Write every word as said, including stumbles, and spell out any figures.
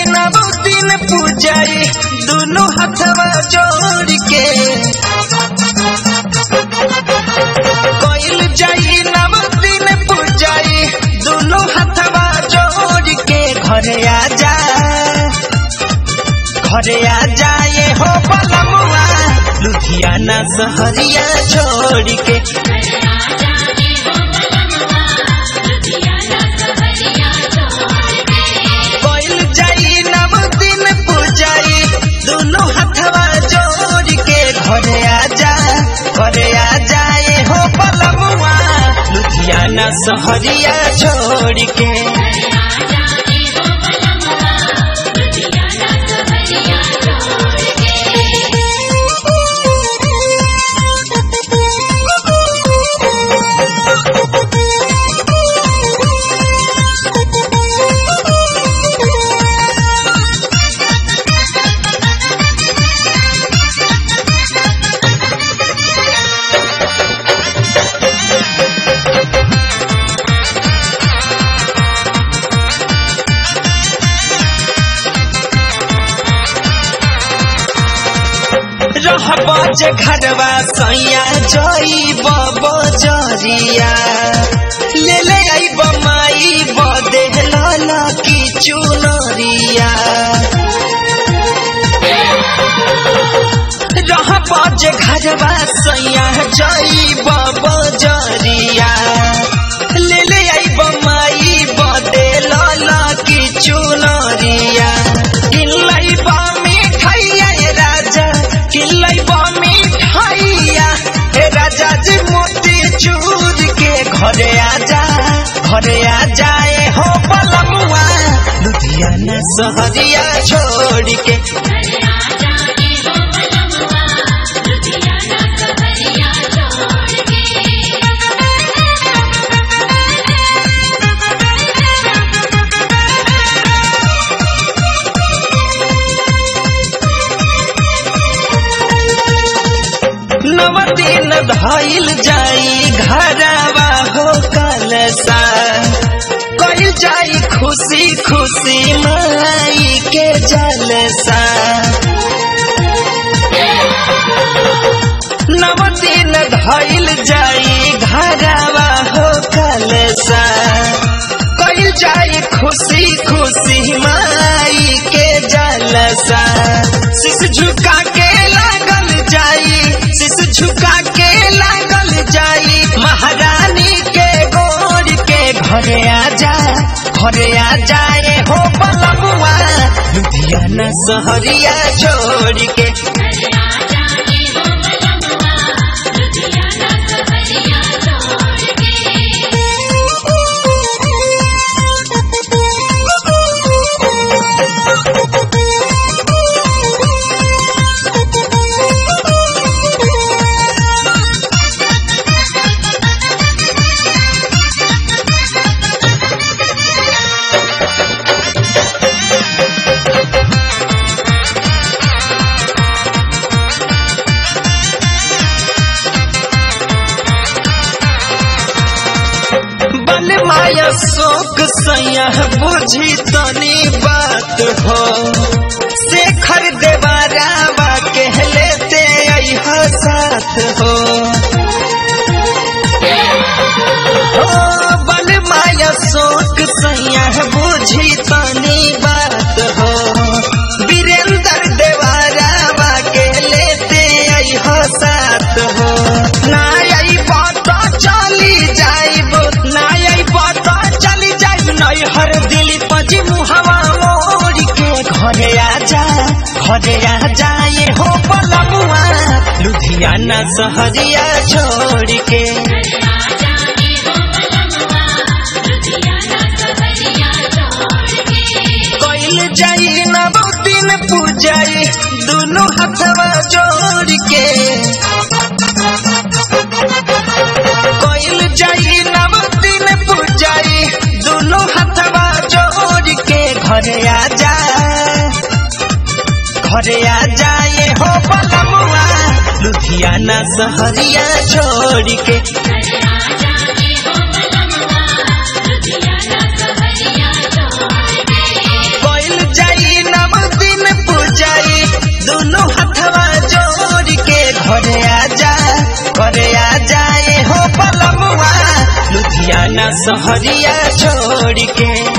नव दिन पूजाई दोनों हथवा जोड़ के कोइल जाई नव दिन पूजाई दोनों हथवा जोड़ के घरे आजा घरे आ जाए हो बलमुआ लुधियाना सहरिया छोड़ के कोइल जाई नव दिन पूजाई दोनों हथवा जोड़ के घरे आजा घरे आ जाए हो बलमुआ लुधियाना सहरिया छोड़ के बज घरवा सैया जई बजरिया ले ले आई बमाई बदे लाला की चुनरिया रह बज घरवा सैया जई बजरिया ले ले आई बमाई बदे लाला की चुनरिया किलाई बा मिठाइया राजा किलाई राजा जी मोती चूर के घरे आजा घरे आ जाए हो बलमुआ लुधियाना सहरिया छोड़ के नव दिन धइल जाई घरवा हो कलसा कइल जाई खुशी खुशी माई के जलसा नव दिन धइल जाई घरवा हो कलसा कइल जाई खुशी खुशी माई के जलसा शीश झुका के लागल जाई शीश झुका के लागल जाई महारानी के गोर के घरे आजा घरे आ जाए हो बलमुआ लुधियाना सहरिया छोड़ के माया शोक सैया बुझी तनी बात हो शेखर देवारावा कहलेते अइहा साथ हो ओ बल माया शोक सैया बुझी तनी बात हो वीरेंद्र देवारावा कहलेते अइहा साथ हो ना आई बात चली जाइब ना हर दिल पजी मुहवा मोड़ के घरे आजा घरे आ जाए हो बलमुआ लुधियाना सहरिया छोड़ के कोइल जाई नव दिन पूजाई दोनों हथवा जोड़ के कोइल जाई नव दिन पूजाई दोनों हथवा जोड़ के घरे आजा घरे आ जाए हो बलमुआ लुधियाना सहरिया छोड़ के कोइल जाई लुधियाना सहरिया छोड़ के।